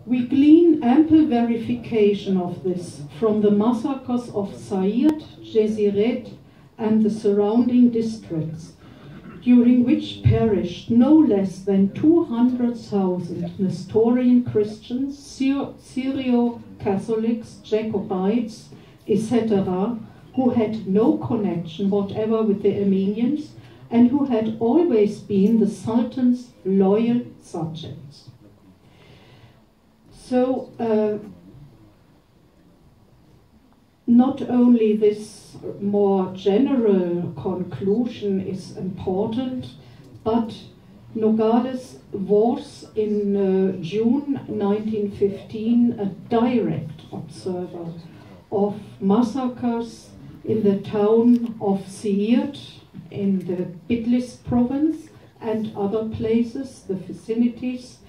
We glean ample verification of this from the massacres of Saïd, Géziret, and the surrounding districts, during which perished no less than 200,000 Nestorian Christians, Syrio-Catholics, Jacobites, etc., who had no connection whatever with the Armenians and who had always been the Sultan's loyal subjects. So, not only this more general conclusion is important, but Nogales was in June 1915 a direct observer of massacres in the town of Siirt in the Bitlis province and other places, the vicinities,